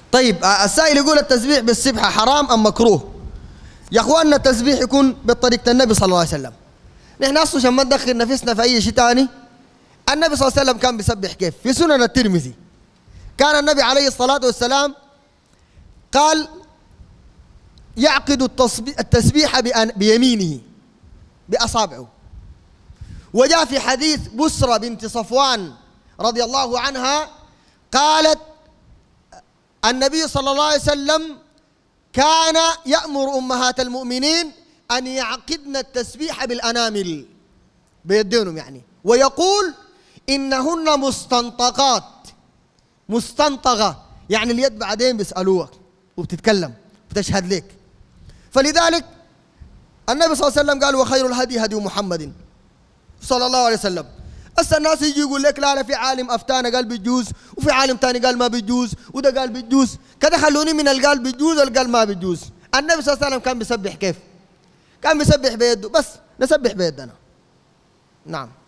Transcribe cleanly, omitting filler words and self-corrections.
طيب السائل يقول التسبيح بالسبحة حرام أم مكروه؟ يا أخواننا التسبيح يكون بطريقة النبي صلى الله عليه وسلم. نحن أصلا عشان ما ندخل نفسنا في أي شيء ثاني. النبي صلى الله عليه وسلم كان بيسبح كيف؟ في سنن الترمذي كان النبي عليه الصلاة والسلام قال يعقد التسبيح بيمينه بأصابعه. وجاء في حديث بسرى بنت صفوان رضي الله عنها قالت النبي صلى الله عليه وسلم كان يأمر أمهات المؤمنين أن يعقدن التسبيح بالأنامل بيدينهم يعني، ويقول إنهن مستنطقات. مستنطقة يعني اليد بعدين بيسألوها وبتتكلم بتشهد لك. فلذلك النبي صلى الله عليه وسلم قال وخير الهدي هدي محمد صلى الله عليه وسلم. هسه الناس يجي يقول لك لا في عالم افتانا قال بيجوز، وفي عالم ثاني قال ما بيجوز، وده قال بيجوز، كده خلوني من القال بيجوز والقال ما بيجوز. النبي صلى الله عليه وسلم كان بيسبح كيف؟ كان بيسبح بيده، بس نسبح بيدنا. نعم.